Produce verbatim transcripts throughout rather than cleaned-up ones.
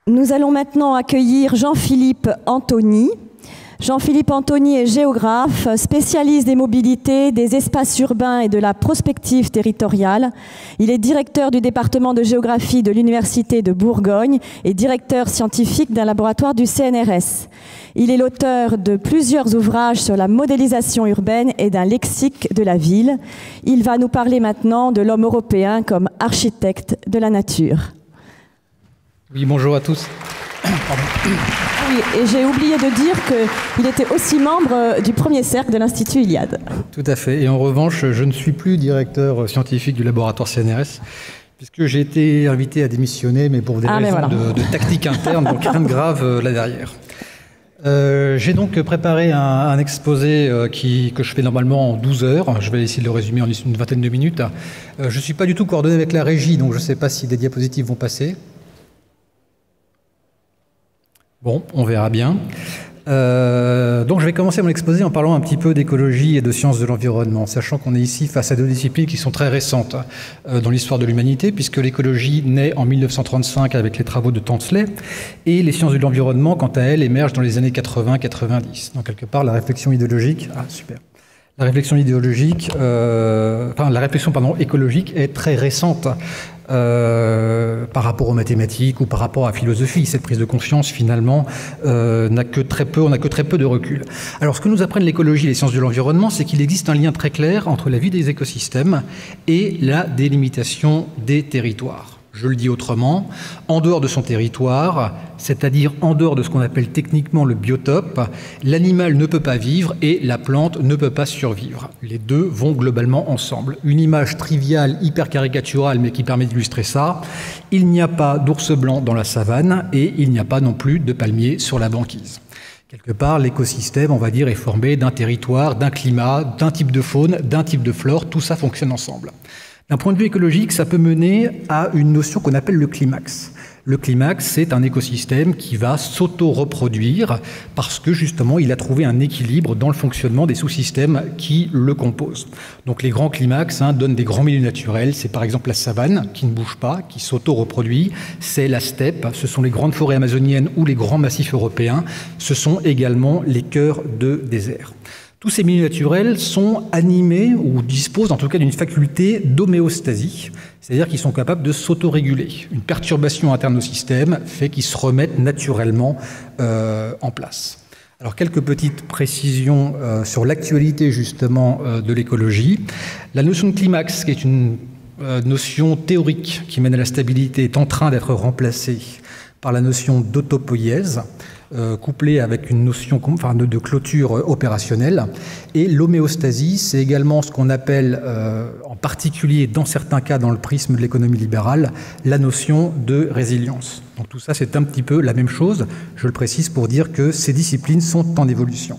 Nous allons maintenant accueillir Jean-Philippe Antony. Jean-Philippe Antony est géographe, spécialiste des mobilités, des espaces urbains et de la prospective territoriale. Il est directeur du département de géographie de l'Université de Bourgogne et directeur scientifique d'un laboratoire du C N R S. Il est l'auteur de plusieurs ouvrages sur la modélisation urbaine et d'un lexique de la ville. Il va nous parler maintenant de l'homme européen comme architecte de la nature. Oui, bonjour à tous. Pardon. Oui, et j'ai oublié de dire qu'il était aussi membre du premier cercle de l'Institut Iliade. Tout à fait. Et en revanche, je ne suis plus directeur scientifique du laboratoire C N R S, puisque j'ai été invité à démissionner, mais pour des ah, raisons voilà. de, de tactique interne, donc rien de grave euh, là derrière. Euh, j'ai donc préparé un, un exposé euh, qui, que je fais normalement en douze heures. Je vais essayer de le résumer en une vingtaine de minutes. Euh, je ne suis pas du tout coordonné avec la régie, donc je ne sais pas si des diapositives vont passer. Bon, on verra bien. Euh, donc je vais commencer mon exposé en parlant un petit peu d'écologie et de sciences de l'environnement, sachant qu'on est ici face à deux disciplines qui sont très récentes euh, dans l'histoire de l'humanité, puisque l'écologie naît en mille neuf cent trente-cinq avec les travaux de Tansley, et les sciences de l'environnement, quant à elles, émergent dans les années quatre-vingts quatre-vingt-dix. Donc quelque part, la réflexion idéologique... Ah, super. La réflexion idéologique, euh, enfin la réflexion pardon, écologique est très récente euh, par rapport aux mathématiques ou par rapport à la philosophie. Cette prise de conscience, finalement, euh, n'a que très peu, on n'a que très peu de recul. Alors, ce que nous apprennent l'écologie et les sciences de l'environnement, c'est qu'il existe un lien très clair entre la vie des écosystèmes et la délimitation des territoires. Je le dis autrement, en dehors de son territoire, c'est-à-dire en dehors de ce qu'on appelle techniquement le biotope, l'animal ne peut pas vivre et la plante ne peut pas survivre. Les deux vont globalement ensemble. Une image triviale, hyper caricaturale, mais qui permet d'illustrer ça, il n'y a pas d'ours blanc dans la savane et il n'y a pas non plus de palmiers sur la banquise. Quelque part, l'écosystème, on va dire, est formé d'un territoire, d'un climat, d'un type de faune, d'un type de flore, tout ça fonctionne ensemble. D'un point de vue écologique, ça peut mener à une notion qu'on appelle le climax. Le climax, c'est un écosystème qui va s'auto-reproduire parce que, justement, il a trouvé un équilibre dans le fonctionnement des sous-systèmes qui le composent. Donc, les grands climax hein, donnent des grands milieux naturels. C'est par exemple la savane qui ne bouge pas, qui s'auto-reproduit. C'est la steppe, ce sont les grandes forêts amazoniennes ou les grands massifs européens. Ce sont également les cœurs de désert. Tous ces milieux naturels sont animés ou disposent en tout cas d'une faculté d'homéostasie, c'est-à-dire qu'ils sont capables de s'autoréguler. Une perturbation interne au système fait qu'ils se remettent naturellement euh, en place. Alors quelques petites précisions euh, sur l'actualité justement euh, de l'écologie. La notion de climax, qui est une euh, notion théorique qui mène à la stabilité, est en train d'être remplacée par la notion d'autopoïèse, Euh, couplé avec une notion enfin, de, de clôture euh, opérationnelle. Et l'homéostasie, c'est également ce qu'on appelle, euh, en particulier dans certains cas dans le prisme de l'économie libérale, la notion de résilience. Donc tout ça, c'est un petit peu la même chose. Je le précise pour dire que ces disciplines sont en évolution.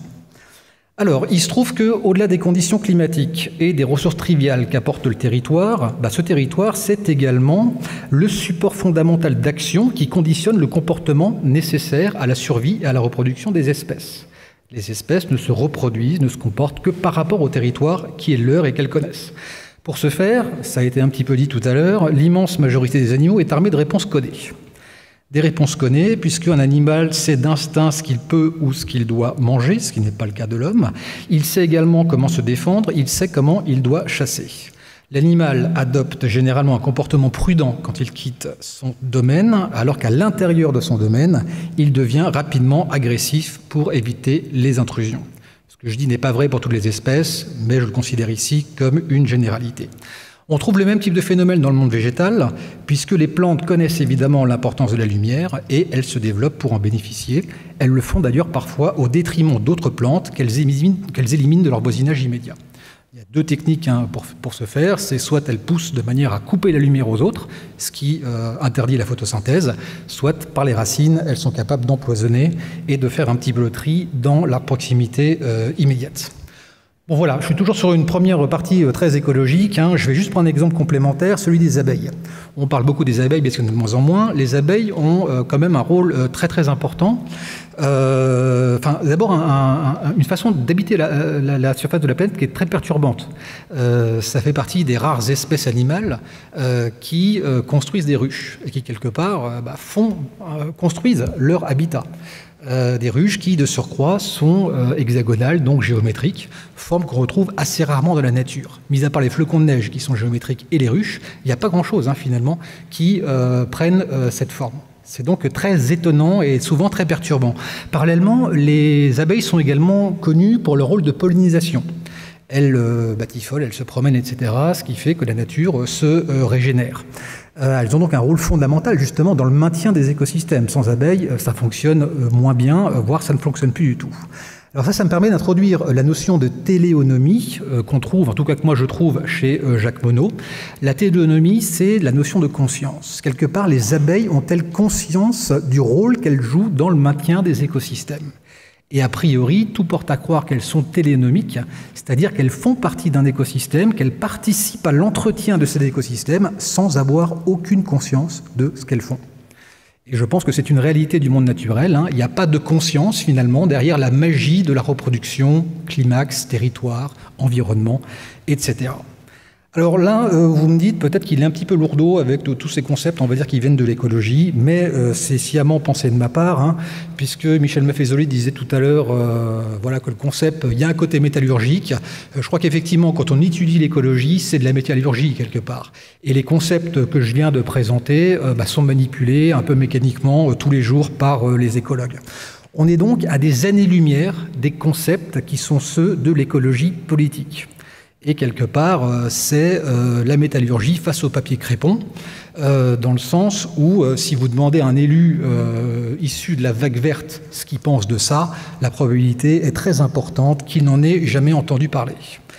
Alors, il se trouve qu'au-delà des conditions climatiques et des ressources triviales qu'apporte le territoire, bah, ce territoire, c'est également le support fondamental d'action qui conditionne le comportement nécessaire à la survie et à la reproduction des espèces. Les espèces ne se reproduisent, ne se comportent que par rapport au territoire qui est leur et qu'elles connaissent. Pour ce faire, ça a été un petit peu dit tout à l'heure, l'immense majorité des animaux est armée de réponses codées. Des réponses connues, puisqu'un animal sait d'instinct ce qu'il peut ou ce qu'il doit manger, ce qui n'est pas le cas de l'homme. Il sait également comment se défendre, il sait comment il doit chasser. L'animal adopte généralement un comportement prudent quand il quitte son domaine, alors qu'à l'intérieur de son domaine, il devient rapidement agressif pour éviter les intrusions. Ce que je dis n'est pas vrai pour toutes les espèces, mais je le considère ici comme une généralité. On trouve le même type de phénomène dans le monde végétal, puisque les plantes connaissent évidemment l'importance de la lumière et elles se développent pour en bénéficier. Elles le font d'ailleurs parfois au détriment d'autres plantes qu'elles éliminent, qu'elles éliminent de leur voisinage immédiat. Il y a deux techniques hein, pour, pour ce faire. C'est soit elles poussent de manière à couper la lumière aux autres, ce qui euh, interdit la photosynthèse, soit par les racines, elles sont capables d'empoisonner et de faire un petit peu le tri dans la proximité euh, immédiate. Bon voilà, je suis toujours sur une première partie très écologique. Hein. Je vais juste prendre un exemple complémentaire, celui des abeilles. On parle beaucoup des abeilles, parce que de moins en moins. Les abeilles ont euh, quand même un rôle euh, très très important. Euh, enfin, d'abord, un, un, une façon d'habiter la, la, la surface de la planète qui est très perturbante. Euh, ça fait partie des rares espèces animales euh, qui euh, construisent des ruches et qui, quelque part, euh, bah, font, euh, construisent leur habitat. Euh, des ruches qui, de surcroît, sont euh, hexagonales, donc géométriques, forme qu'on retrouve assez rarement dans la nature. Mis à part les flocons de neige qui sont géométriques et les ruches, il n'y a pas grand-chose, hein, finalement, qui euh, prennent euh, cette forme. C'est donc très étonnant et souvent très perturbant. Parallèlement, les abeilles sont également connues pour leur rôle de pollinisation. Elles euh, batifolent, elles se promènent, et cetera, ce qui fait que la nature se euh, régénère. Euh, elles ont donc un rôle fondamental justement dans le maintien des écosystèmes. Sans abeilles, euh, ça fonctionne euh, moins bien, euh, voire ça ne fonctionne plus du tout. Alors ça, ça me permet d'introduire la notion de téléonomie euh, qu'on trouve, en tout cas que moi je trouve chez euh, Jacques Monod. La téléonomie, c'est la notion de conscience. Quelque part, les abeilles ont-elles conscience du rôle qu'elles jouent dans le maintien des écosystèmes? Et a priori, tout porte à croire qu'elles sont téléonomiques, c'est-à-dire qu'elles font partie d'un écosystème, qu'elles participent à l'entretien de cet écosystème sans avoir aucune conscience de ce qu'elles font. Et je pense que c'est une réalité du monde naturel, hein. Il n'y a pas de conscience, finalement, derrière la magie de la reproduction, climax, territoire, environnement, et cetera. Alors là, euh, vous me dites peut-être qu'il est un petit peu lourdeau avec de, tous ces concepts, on va dire, qui viennent de l'écologie, mais euh, c'est sciemment pensé de ma part, hein, puisque Michel Maffezoli disait tout à l'heure euh, voilà, que le concept, il y a un côté métallurgique. Euh, je crois qu'effectivement, quand on étudie l'écologie, c'est de la métallurgie quelque part. Et les concepts que je viens de présenter euh, bah, sont manipulés un peu mécaniquement euh, tous les jours par euh, les écologues. On est donc à des années-lumière des concepts qui sont ceux de l'écologie politique. Et quelque part, c'est euh, la métallurgie face au papier crépon, euh, dans le sens où, euh, si vous demandez à un élu euh, issu de la vague verte ce qu'il pense de ça, la probabilité est très importante qu'il n'en ait jamais entendu parler.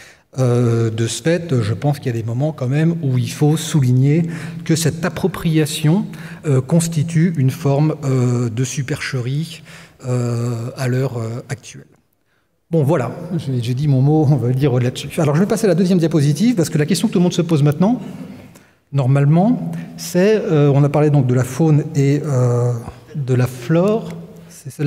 Euh, de ce fait, je pense qu'il y a des moments quand même où il faut souligner que cette appropriation euh, constitue une forme euh, de supercherie euh, à l'heure euh, actuelle. Bon, voilà, j'ai dit mon mot, on va le dire là-dessus. Alors, je vais passer à la deuxième diapositive, parce que la question que tout le monde se pose maintenant, normalement, c'est, euh, on a parlé donc de la faune et euh, de la flore, c'est celle-là ?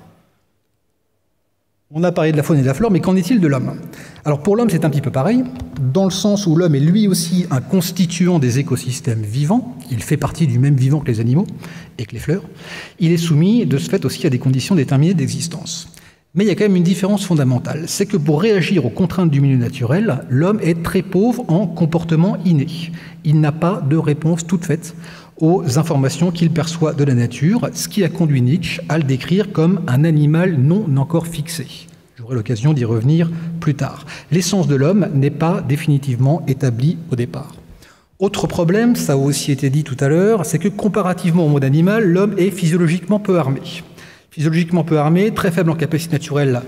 On a parlé de la faune et de la flore, mais qu'en est-il de l'homme? Alors, pour l'homme, c'est un petit peu pareil, dans le sens où l'homme est lui aussi un constituant des écosystèmes vivants, il fait partie du même vivant que les animaux et que les fleurs, il est soumis, de ce fait aussi, à des conditions déterminées d'existence. Mais il y a quand même une différence fondamentale, c'est que pour réagir aux contraintes du milieu naturel, l'homme est très pauvre en comportement inné. Il n'a pas de réponse toute faite aux informations qu'il perçoit de la nature, ce qui a conduit Nietzsche à le décrire comme un animal non encore fixé. J'aurai l'occasion d'y revenir plus tard. L'essence de l'homme n'est pas définitivement établie au départ. Autre problème, ça a aussi été dit tout à l'heure, c'est que comparativement au monde animal, l'homme est physiologiquement peu armé. Physiologiquement peu armé, très faible en capacité naturelle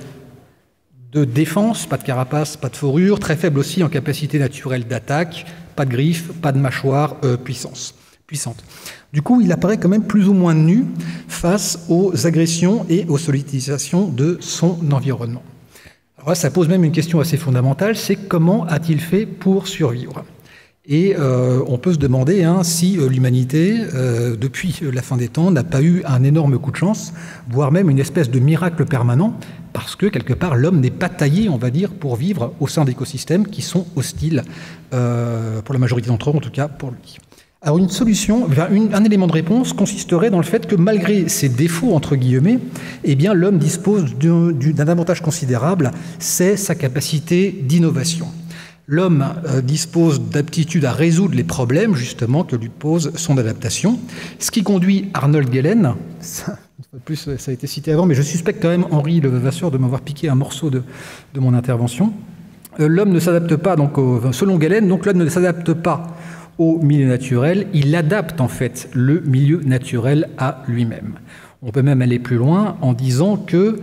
de défense, pas de carapace, pas de fourrure, très faible aussi en capacité naturelle d'attaque, pas de griffes, pas de mâchoire euh, puissance, puissante. Du coup, il apparaît quand même plus ou moins nu face aux agressions et aux sollicitations de son environnement. Alors là, ça pose même une question assez fondamentale, c'est comment a-t-il fait pour survivre ? Et euh, on peut se demander hein, si euh, l'humanité, euh, depuis la fin des temps, n'a pas eu un énorme coup de chance, voire même une espèce de miracle permanent, parce que, quelque part, l'homme n'est pas taillé, on va dire, pour vivre au sein d'écosystèmes qui sont hostiles, euh, pour la majorité d'entre eux, en tout cas pour lui. Alors une solution, une, un élément de réponse consisterait dans le fait que, malgré ses défauts, entre guillemets, eh bien, l'homme dispose d'un avantage considérable, c'est sa capacité d'innovation. L'homme euh, dispose d'aptitude à résoudre les problèmes, justement, que lui pose son adaptation. Ce qui conduit Arnold Gehlen, ça, une fois de plus, ça a été cité avant, mais je suspecte quand même Henri Levasseur de m'avoir piqué un morceau de, de mon intervention. Euh, l'homme ne s'adapte pas, donc, au, selon Gehlen, donc l'homme ne s'adapte pas au milieu naturel, il adapte en fait le milieu naturel à lui-même. On peut même aller plus loin en disant que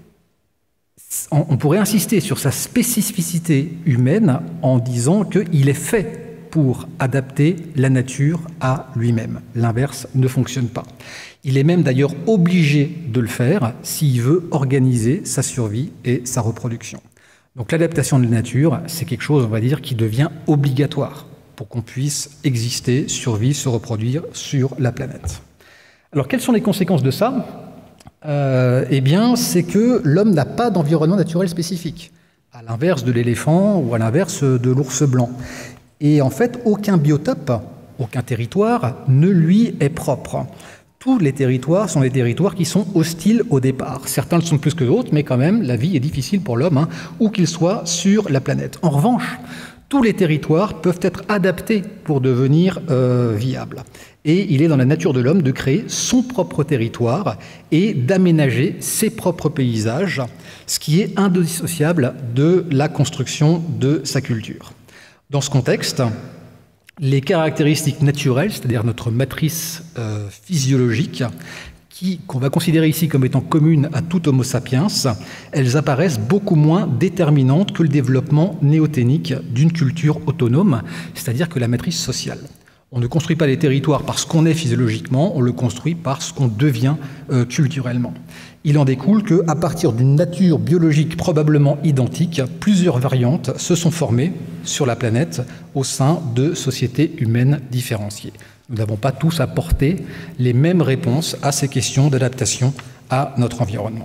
on pourrait insister sur sa spécificité humaine en disant qu'il est fait pour adapter la nature à lui-même. L'inverse ne fonctionne pas. Il est même d'ailleurs obligé de le faire s'il veut organiser sa survie et sa reproduction. Donc l'adaptation de la nature, c'est quelque chose, on va dire, qui devient obligatoire pour qu'on puisse exister, survivre, se reproduire sur la planète. Alors quelles sont les conséquences de ça ? euh, eh bien, c'est que l'homme n'a pas d'environnement naturel spécifique, à l'inverse de l'éléphant ou à l'inverse de l'ours blanc. Et en fait, aucun biotope, aucun territoire ne lui est propre. Tous les territoires sont des territoires qui sont hostiles au départ. Certains le sont plus que d'autres, mais quand même, la vie est difficile pour l'homme, hein, où qu'il soit sur la planète. En revanche, tous les territoires peuvent être adaptés pour devenir euh, viables. Et il est dans la nature de l'homme de créer son propre territoire et d'aménager ses propres paysages, ce qui est indissociable de la construction de sa culture. Dans ce contexte, les caractéristiques naturelles, c'est-à-dire notre matrice euh, physiologique, qu'on va considérer ici comme étant communes à tout Homo sapiens, elles apparaissent beaucoup moins déterminantes que le développement néoténique d'une culture autonome, c'est-à-dire que la matrice sociale. On ne construit pas les territoires parce qu'on est physiologiquement, on le construit parce qu'on devient euh, culturellement. Il en découle qu'à partir d'une nature biologique probablement identique, plusieurs variantes se sont formées sur la planète au sein de sociétés humaines différenciées. Nous n'avons pas tous apporté les mêmes réponses à ces questions d'adaptation à notre environnement.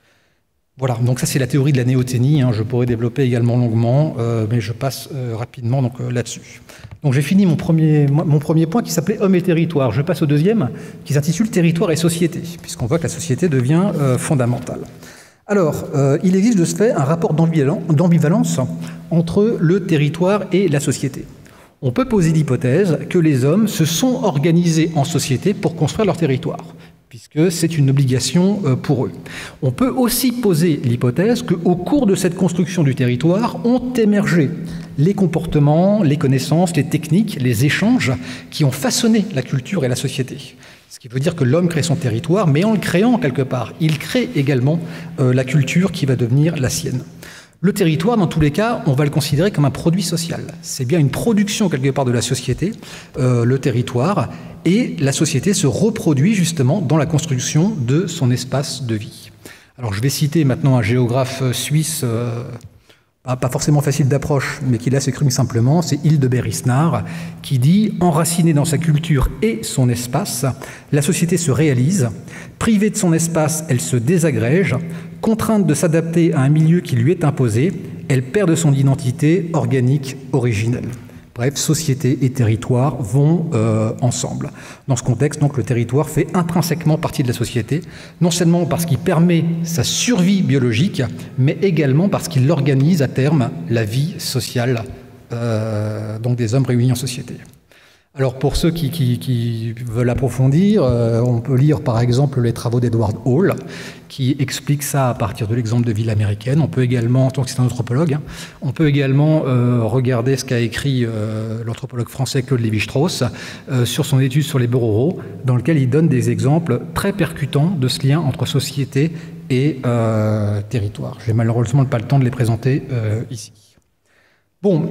Voilà, donc ça c'est la théorie de la néoténie, hein, je pourrais développer également longuement, euh, mais je passe euh, rapidement donc, euh, là-dessus. Donc j'ai fini mon premier, mon premier point qui s'appelait Hommes et territoire. Je passe au deuxième qui s'intitule Territoire et société, puisqu'on voit que la société devient euh, fondamentale. Alors, euh, il existe de ce fait un rapport d'ambivalence entre le territoire et la société. On peut poser l'hypothèse que les hommes se sont organisés en société pour construire leur territoire, puisque c'est une obligation pour eux. On peut aussi poser l'hypothèse qu'au cours de cette construction du territoire ont émergé les comportements, les connaissances, les techniques, les échanges qui ont façonné la culture et la société. Ce qui veut dire que l'homme crée son territoire, mais en le créant quelque part, il crée également euh, la culture qui va devenir la sienne. Le territoire, dans tous les cas, on va le considérer comme un produit social. C'est bien une production quelque part de la société, euh, le territoire, et la société se reproduit justement dans la construction de son espace de vie. Alors je vais citer maintenant un géographe suisse, euh, pas, pas forcément facile d'approche, mais qui là s'exprime simplement, c'est Hildebert Isnard, qui dit « Enracinée dans sa culture et son espace, la société se réalise, privée de son espace, elle se désagrège, contrainte de s'adapter à un milieu qui lui est imposé, elle perd de son identité organique originelle. » Bref, société et territoire vont euh, ensemble. Dans ce contexte, donc, le territoire fait intrinsèquement partie de la société, non seulement parce qu'il permet sa survie biologique, mais également parce qu'il organise à terme la vie sociale euh, donc des hommes réunis en société. Alors pour ceux qui, qui, qui veulent approfondir, euh, on peut lire par exemple les travaux d'Edward Hall, qui expliquent ça à partir de l'exemple de ville américaine. On peut également, en tant que c'est un anthropologue, hein, on peut également euh, regarder ce qu'a écrit euh, l'anthropologue français Claude Lévi-Strauss euh, sur son étude sur les bœufs ruraux, dans lequel il donne des exemples très percutants de ce lien entre société et euh, territoire. Je n'ai malheureusement pas le temps de les présenter euh, ici. Bon.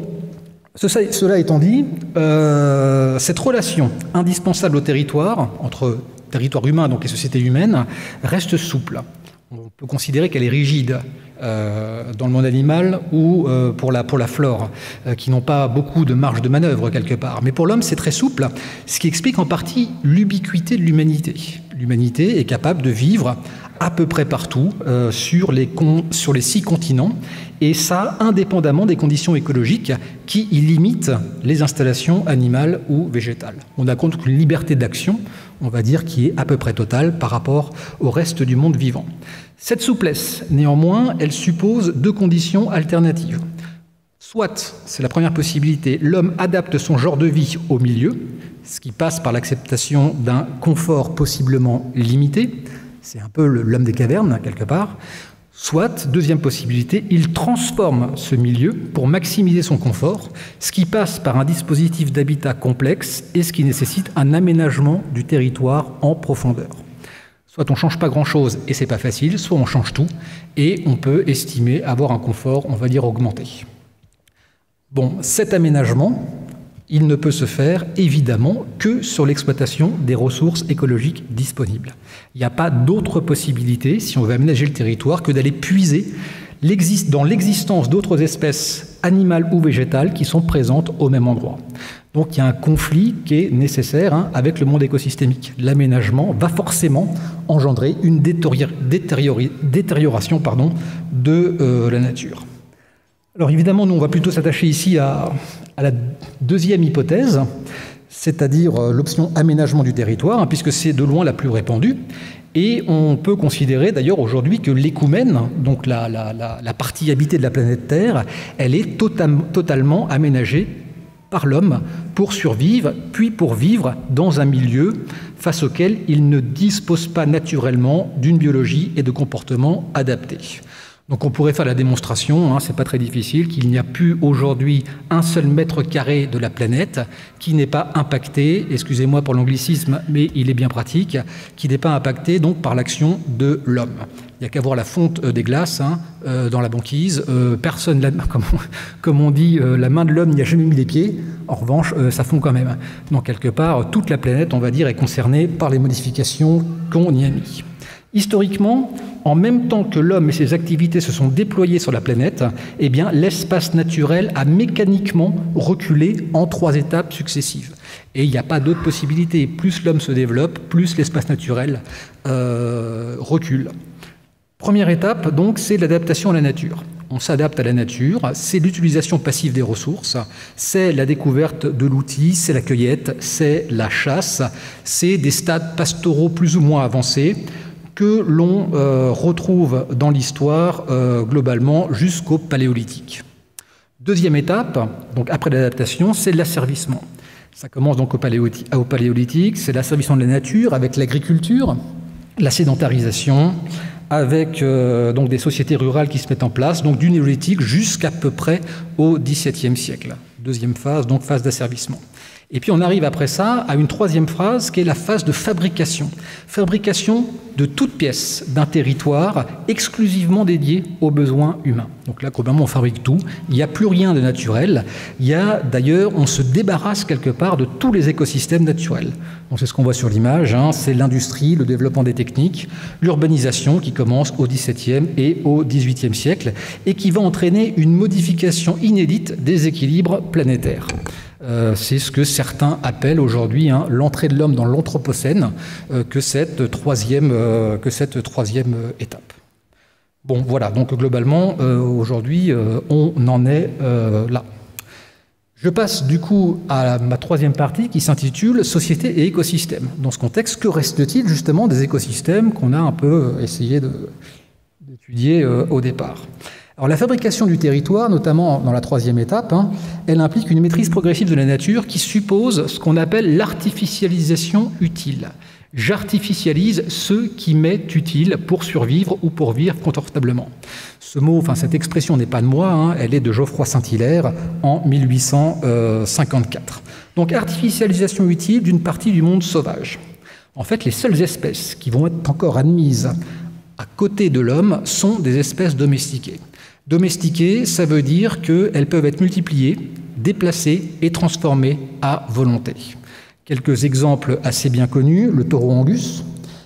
Cela étant dit, euh, cette relation indispensable au territoire, entre territoire humain donc et société humaine, reste souple. On peut considérer qu'elle est rigide euh, dans le monde animal ou euh, pour, la, pour la flore, euh, qui n'ont pas beaucoup de marge de manœuvre quelque part. Mais pour l'homme, c'est très souple, ce qui explique en partie l'ubiquité de l'humanité. L'humanité est capable de vivre à peu près partout euh, sur, les con, sur les six continents, et ça indépendamment des conditions écologiques qui y limitent les installations animales ou végétales. On a compte qu'une liberté d'action, on va dire, qui est à peu près totale par rapport au reste du monde vivant. Cette souplesse, néanmoins, elle suppose deux conditions alternatives. Soit, c'est la première possibilité, l'homme adapte son genre de vie au milieu, ce qui passe par l'acceptation d'un confort possiblement limité. C'est un peu l'homme des cavernes, quelque part. Soit, deuxième possibilité, il transforme ce milieu pour maximiser son confort, ce qui passe par un dispositif d'habitat complexe et ce qui nécessite un aménagement du territoire en profondeur. Soit on ne change pas grand-chose et c'est pas facile, soit on change tout et on peut estimer avoir un confort, on va dire, augmenté. Bon, cet aménagement, il ne peut se faire, évidemment, que sur l'exploitation des ressources écologiques disponibles. Il n'y a pas d'autre possibilité, si on veut aménager le territoire, que d'aller puiser dans l'existence d'autres espèces animales ou végétales qui sont présentes au même endroit. Donc il y a un conflit qui est nécessaire hein, avec le monde écosystémique. L'aménagement va forcément engendrer une détérioration pardon, de euh, la nature. Alors évidemment, nous on va plutôt s'attacher ici à, à la deuxième hypothèse, c'est-à-dire euh, l'option aménagement du territoire, hein, puisque c'est de loin la plus répandue. Et on peut considérer d'ailleurs aujourd'hui que l'écoumène, donc la, la, la, la partie habitée de la planète Terre, elle est totam, totalement aménagée par l'homme pour survivre, puis pour vivre dans un milieu face auquel il ne dispose pas naturellement d'une biologie et de comportements adaptés. Donc on pourrait faire la démonstration, hein, c'est pas très difficile, qu'il n'y a plus aujourd'hui un seul mètre carré de la planète qui n'est pas impacté, excusez-moi pour l'anglicisme, mais il est bien pratique, qui n'est pas impacté donc par l'action de l'homme. Il n'y a qu'à voir la fonte des glaces hein, euh, dans la banquise. Euh, personne, la, comme, on, comme on dit, euh, la main de l'homme n'y a jamais mis les pieds. En revanche, euh, ça fond quand même. Donc quelque part, toute la planète, on va dire, est concernée par les modifications qu'on y a mis. Historiquement, en même temps que l'homme et ses activités se sont déployés sur la planète, eh bien, l'espace naturel a mécaniquement reculé en trois étapes successives. Et il n'y a pas d'autre possibilité. Plus l'homme se développe, plus l'espace naturel euh, recule. Première étape, donc, c'est l'adaptation à la nature. On s'adapte à la nature, c'est l'utilisation passive des ressources, c'est la découverte de l'outil, c'est la cueillette, c'est la chasse, c'est des stades pastoraux plus ou moins avancés que l'on euh, retrouve dans l'histoire euh, globalement jusqu'au Paléolithique. Deuxième étape, donc après l'adaptation, c'est l'asservissement. Ça commence donc au Paléolithique, au Paléolithique, c'est l'asservissement de la nature avec l'agriculture, la sédentarisation, avec euh, donc des sociétés rurales qui se mettent en place, donc du néolithique jusqu'à peu près au dix-septième siècle. Deuxième phase, donc phase d'asservissement. Et puis on arrive après ça à une troisième phase qui est la phase de fabrication. Fabrication de toute pièce d'un territoire exclusivement dédié aux besoins humains. Donc là, globalement, on fabrique tout. Il n'y a plus rien de naturel. Il y a d'ailleurs, on se débarrasse quelque part de tous les écosystèmes naturels. Donc c'est ce qu'on voit sur l'image, hein, c'est l'industrie, le développement des techniques, l'urbanisation qui commence au dix-septième et au dix-huitième siècle et qui va entraîner une modification inédite des équilibres planétaires. Euh, c'est ce que certains appellent aujourd'hui hein, l'entrée de l'homme dans l'anthropocène euh, que cette troisième, euh, que cette troisième euh, étape. Bon, voilà, donc globalement, euh, aujourd'hui, euh, on en est euh, là. Je passe du coup à ma troisième partie qui s'intitule « Société et écosystèmes ». Dans ce contexte, que reste-t-il justement des écosystèmes qu'on a un peu essayé d'étudier euh, au départ ? Alors la fabrication du territoire, notamment dans la troisième étape, hein, elle implique une maîtrise progressive de la nature qui suppose ce qu'on appelle l'artificialisation utile. J'artificialise ce qui m'est utile pour survivre ou pour vivre confortablement. Ce mot, enfin cette expression n'est pas de moi, hein, elle est de Geoffroy Saint-Hilaire en mille huit cent cinquante-quatre. Donc artificialisation utile d'une partie du monde sauvage. En fait, les seules espèces qui vont être encore admises à côté de l'homme sont des espèces domestiquées. Domestiquées, ça veut dire qu'elles peuvent être multipliées, déplacées et transformées à volonté. Quelques exemples assez bien connus, le taureau angus,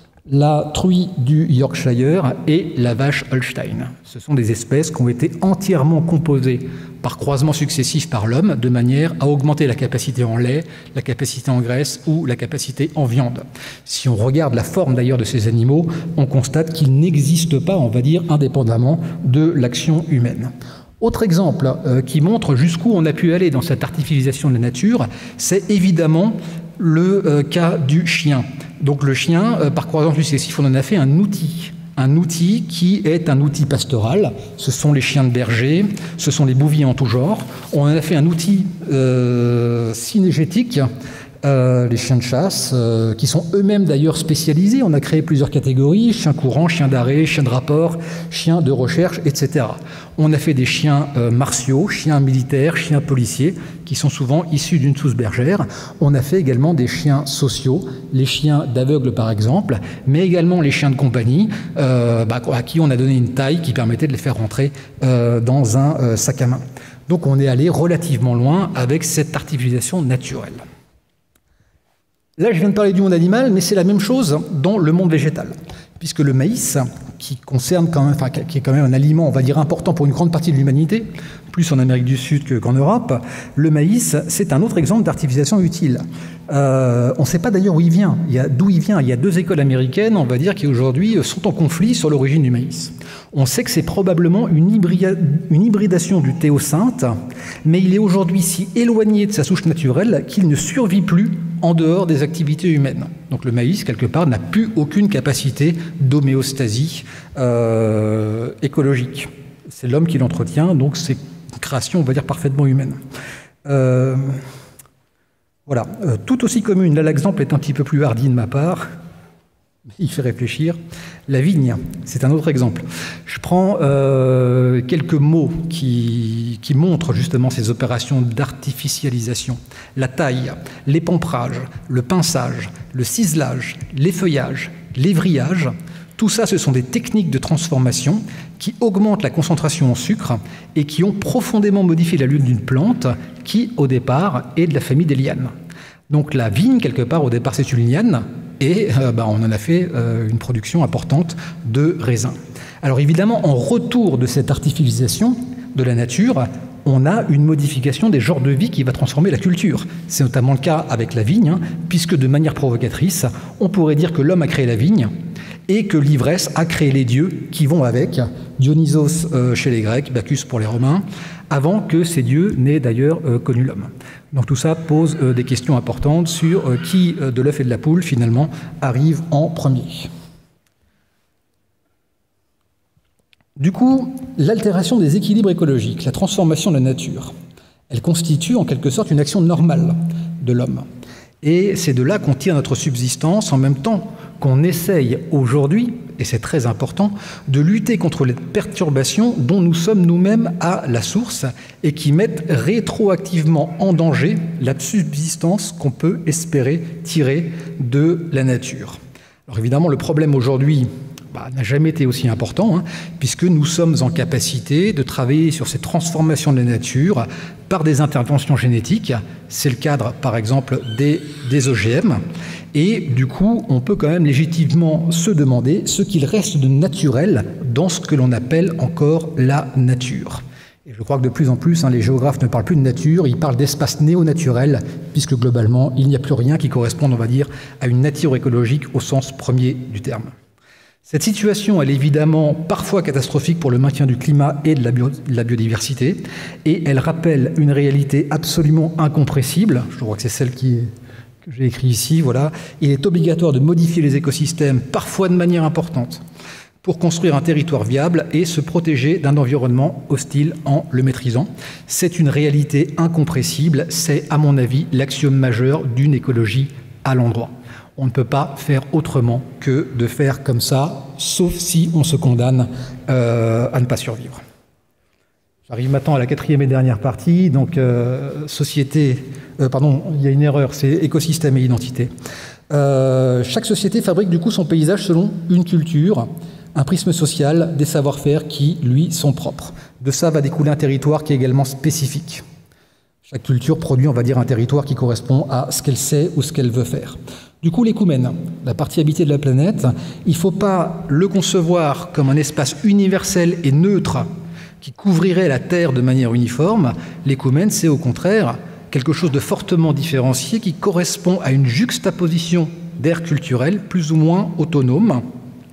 la truie du Yorkshire et la vache Holstein. Ce sont des espèces qui ont été entièrement composées par croisements successifs par l'homme de manière à augmenter la capacité en lait, la capacité en graisse ou la capacité en viande. Si on regarde la forme d'ailleurs de ces animaux, on constate qu'ils n'existent pas, on va dire, indépendamment de l'action humaine. Autre exemple euh, qui montre jusqu'où on a pu aller dans cette artificialisation de la nature, c'est évidemment le euh, cas du chien. Donc le chien, euh, par croisement successif, on en a fait un outil. Un outil qui est un outil pastoral. Ce sont les chiens de berger, ce sont les bouviers en tout genre. On en a fait un outil euh, synégétique, euh, les chiens de chasse, euh, qui sont eux-mêmes d'ailleurs spécialisés. On a créé plusieurs catégories, chiens courants, chiens d'arrêt, chiens de rapport, chiens de recherche, et cetera. On a fait des chiens euh, martiaux, chiens militaires, chiens policiers, qui sont souvent issus d'une souche bergère. On a fait également des chiens sociaux, les chiens d'aveugles par exemple, mais également les chiens de compagnie, euh, bah, à qui on a donné une taille qui permettait de les faire rentrer euh, dans un euh, sac à main. Donc on est allé relativement loin avec cette artificialisation naturelle. Là, je viens de parler du monde animal, mais c'est la même chose dans le monde végétal, puisque le maïs, qui concerne quand même, enfin, qui est quand même un aliment, on va dire, important pour une grande partie de l'humanité, plus en Amérique du Sud qu'en Europe, le maïs, c'est un autre exemple d'artificialisation utile. Euh, on ne sait pas d'ailleurs où il vient, d'où il vient. Il y a deux écoles américaines, on va dire, qui aujourd'hui sont en conflit sur l'origine du maïs. On sait que c'est probablement une, hybrida, une hybridation du théosinte, mais il est aujourd'hui si éloigné de sa souche naturelle qu'il ne survit plus en dehors des activités humaines. Donc le maïs, quelque part, n'a plus aucune capacité d'homéostasie euh, écologique. C'est l'homme qui l'entretient, donc c'est une création, on va dire, parfaitement humaine. Euh, voilà. Euh, tout aussi commune, là l'exemple est un petit peu plus hardi de ma part, mais il fait réfléchir. La vigne, c'est un autre exemple. Je prends euh, quelques mots qui, qui montrent justement ces opérations d'artificialisation. La taille, l'épampérage, le pinçage, le ciselage, l'effeuillage, l'évrillage, tout ça, ce sont des techniques de transformation qui augmentent la concentration en sucre et qui ont profondément modifié la lutte d'une plante qui, au départ, est de la famille des lianes. Donc la vigne, quelque part, au départ, c'est une liane, et euh, bah, on en a fait euh, une production importante de raisins. Alors évidemment, en retour de cette artificialisation de la nature, on a une modification des genres de vie qui va transformer la culture. C'est notamment le cas avec la vigne, hein, puisque de manière provocatrice, on pourrait dire que l'homme a créé la vigne, et que l'ivresse a créé les dieux qui vont avec, Dionysos euh, chez les Grecs, Bacchus pour les Romains, avant que ces dieux n'aient d'ailleurs euh, connu l'homme. Donc tout ça pose euh, des questions importantes sur euh, qui, euh, de l'œuf et de la poule, finalement, arrive en premier. Du coup, l'altération des équilibres écologiques, la transformation de la nature, elle constitue en quelque sorte une action normale de l'homme. Et c'est de là qu'on tire notre subsistance, en même temps qu'on essaye aujourd'hui, et c'est très important, de lutter contre les perturbations dont nous sommes nous-mêmes à la source et qui mettent rétroactivement en danger la subsistance qu'on peut espérer tirer de la nature. Alors évidemment, le problème aujourd'hui bah, n'a jamais été aussi important, hein, puisque nous sommes en capacité de travailler sur ces transformations de la nature par des interventions génétiques. C'est le cadre, par exemple, des, des O G M. Et du coup, on peut quand même légitimement se demander ce qu'il reste de naturel dans ce que l'on appelle encore la nature. Et je crois que de plus en plus, hein, les géographes ne parlent plus de nature, ils parlent d'espace néo-naturel, puisque globalement, il n'y a plus rien qui corresponde, on va dire, à une nature écologique au sens premier du terme. Cette situation, elle est évidemment parfois catastrophique pour le maintien du climat et de la, bio, de la biodiversité, et elle rappelle une réalité absolument incompressible, je crois que c'est celle qui est, que j'ai écrite ici, voilà. Il est obligatoire de modifier les écosystèmes, parfois de manière importante, pour construire un territoire viable et se protéger d'un environnement hostile en le maîtrisant. C'est une réalité incompressible, c'est à mon avis l'axiome majeur d'une écologie à l'endroit. On ne peut pas faire autrement que de faire comme ça, sauf si on se condamne euh, à ne pas survivre. J'arrive maintenant à la quatrième et dernière partie, donc euh, société, euh, pardon, il y a une erreur, c'est écosystème et identité. Euh, chaque société fabrique du coup son paysage selon une culture, un prisme social, des savoir-faire qui, lui, sont propres. De ça va découler un territoire qui est également spécifique. Chaque culture produit, on va dire, un territoire qui correspond à ce qu'elle sait ou ce qu'elle veut faire. Du coup, l'écoumène, la partie habitée de la planète, il ne faut pas le concevoir comme un espace universel et neutre qui couvrirait la Terre de manière uniforme. L'écoumène, c'est au contraire quelque chose de fortement différencié qui correspond à une juxtaposition d'aires culturelles plus ou moins autonomes,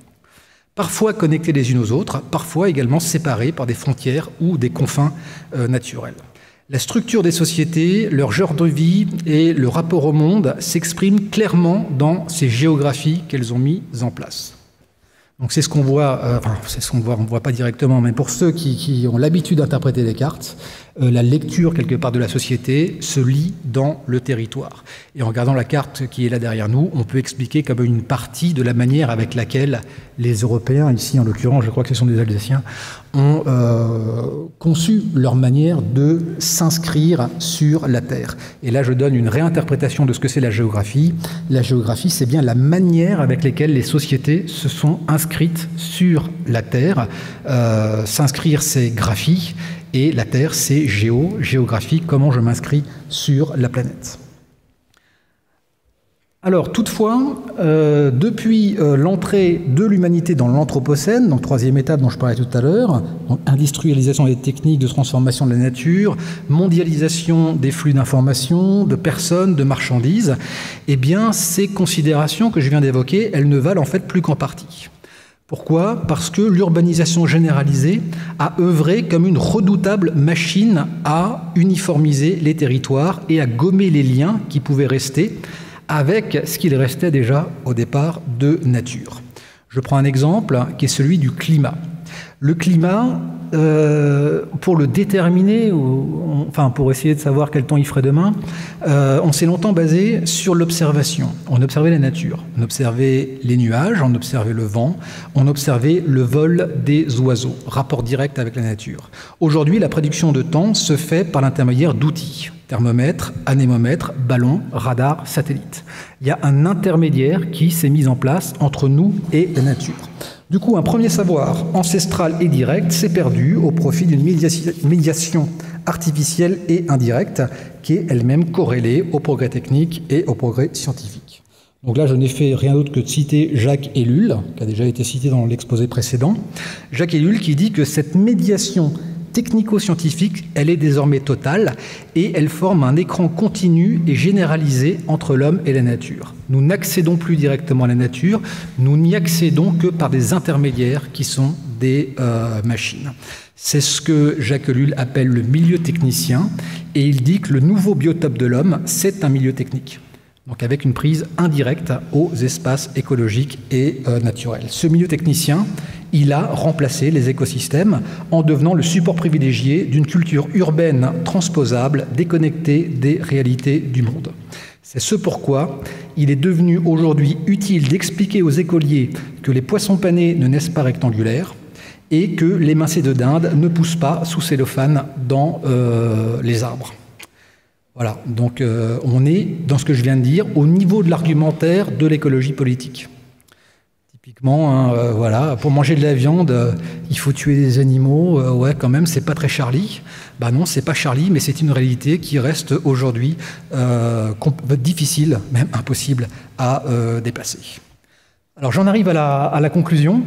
parfois connectées les unes aux autres, parfois également séparées par des frontières ou des confins euh, naturels. La structure des sociétés, leur genre de vie et le rapport au monde s'expriment clairement dans ces géographies qu'elles ont mises en place. Donc c'est ce qu'on voit, euh, enfin c'est ce qu'on voit, on ne voit pas directement, mais pour ceux qui, qui ont l'habitude d'interpréter les cartes, euh, la lecture quelque part de la société se lit dans le territoire. Et en regardant la carte qui est là derrière nous, on peut expliquer comme une partie de la manière avec laquelle les Européens, ici en l'occurrence, je crois que ce sont des Alsaciens, ont euh, conçu leur manière de s'inscrire sur la Terre. Et là, je donne une réinterprétation de ce que c'est la géographie. La géographie, c'est bien la manière avec laquelle les sociétés se sont inscrites sur la Terre. Euh, s'inscrire, c'est graphie, et la Terre, c'est géo, géographie, comment je m'inscris sur la planète. Alors, toutefois, euh, depuis euh, l'entrée de l'humanité dans l'Anthropocène, donc troisième étape dont je parlais tout à l'heure, donc industrialisation des techniques de transformation de la nature, mondialisation des flux d'informations, de personnes, de marchandises, eh bien, ces considérations que je viens d'évoquer, elles ne valent en fait plus qu'en partie. Pourquoi ? Parce que l'urbanisation généralisée a œuvré comme une redoutable machine à uniformiser les territoires et à gommer les liens qui pouvaient rester avec ce qu'il restait déjà au départ de nature. Je prends un exemple qui est celui du climat. Le climat, euh, pour le déterminer, ou, on, enfin pour essayer de savoir quel temps il ferait demain, euh, on s'est longtemps basé sur l'observation. On observait la nature, on observait les nuages, on observait le vent, on observait le vol des oiseaux, rapport direct avec la nature. Aujourd'hui, la prédiction de temps se fait par l'intermédiaire d'outils. Thermomètre, anémomètre, ballon, radar, satellite. Il y a un intermédiaire qui s'est mis en place entre nous et la nature. Du coup, un premier savoir ancestral et direct s'est perdu au profit d'une médiation artificielle et indirecte qui est elle-même corrélée au progrès technique et au progrès scientifique. Donc là, je n'ai fait rien d'autre que de citer Jacques Ellul, qui a déjà été cité dans l'exposé précédent. Jacques Ellul qui dit que cette médiation technico-scientifique, elle est désormais totale et elle forme un écran continu et généralisé entre l'homme et la nature. Nous n'accédons plus directement à la nature, nous n'y accédons que par des intermédiaires qui sont des euh, machines. C'est ce que Jacques Ellul appelle le milieu technicien et il dit que le nouveau biotope de l'homme, c'est un milieu technique. Donc avec une prise indirecte aux espaces écologiques et euh, naturels. Ce milieu technicien, il a remplacé les écosystèmes en devenant le support privilégié d'une culture urbaine transposable, déconnectée des réalités du monde. C'est ce pourquoi il est devenu aujourd'hui utile d'expliquer aux écoliers que les poissons panés ne naissent pas rectangulaires et que les mincées de dinde ne poussent pas sous cellophane dans euh, les arbres. Voilà, donc euh, on est, dans ce que je viens de dire, au niveau de l'argumentaire de l'écologie politique. Typiquement, hein, euh, voilà, pour manger de la viande, euh, il faut tuer des animaux, euh, ouais, quand même, c'est pas très Charlie. Bah non, c'est pas Charlie, mais c'est une réalité qui reste aujourd'hui euh, difficile, même impossible à euh, dépasser. Alors j'en arrive à la, à la conclusion.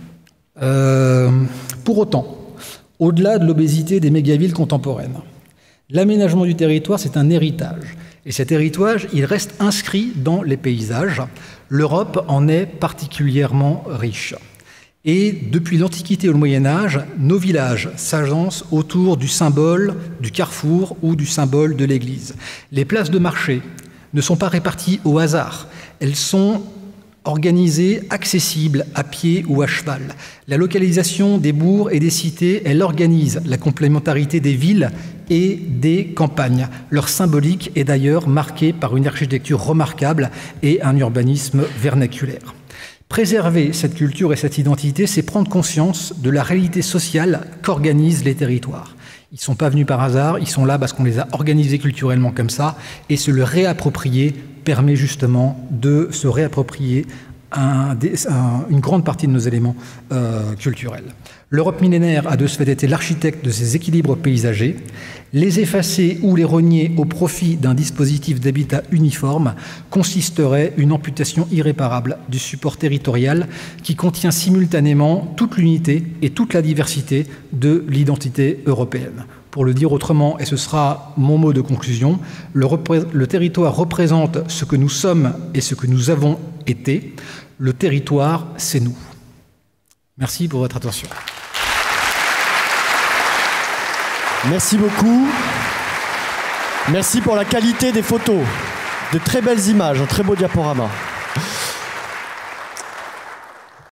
Euh, pour autant, au-delà de l'obésité des mégavilles contemporaines, l'aménagement du territoire, c'est un héritage. Et cet héritage, il reste inscrit dans les paysages. L'Europe en est particulièrement riche. Et depuis l'Antiquité au Moyen-Âge, nos villages s'agencent autour du symbole du carrefour ou du symbole de l'église. Les places de marché ne sont pas réparties au hasard. Elles sont organisées, accessibles à pied ou à cheval. La localisation des bourgs et des cités, elle organise la complémentarité des villes et des campagnes. Leur symbolique est d'ailleurs marquée par une architecture remarquable et un urbanisme vernaculaire. Préserver cette culture et cette identité, c'est prendre conscience de la réalité sociale qu'organisent les territoires. Ils ne sont pas venus par hasard, ils sont là parce qu'on les a organisés culturellement comme ça, et se le réapproprier permet justement de se réapproprier un, un, une grande partie de nos éléments euh, culturels. L'Europe millénaire a de ce fait été l'architecte de ces équilibres paysagers. Les effacer ou les renier au profit d'un dispositif d'habitat uniforme consisterait une amputation irréparable du support territorial qui contient simultanément toute l'unité et toute la diversité de l'identité européenne. Pour le dire autrement, et ce sera mon mot de conclusion, le, le territoire représente ce que nous sommes et ce que nous avons été. Le territoire, c'est nous. Merci pour votre attention. Merci beaucoup. Merci pour la qualité des photos. De très belles images, un très beau diaporama.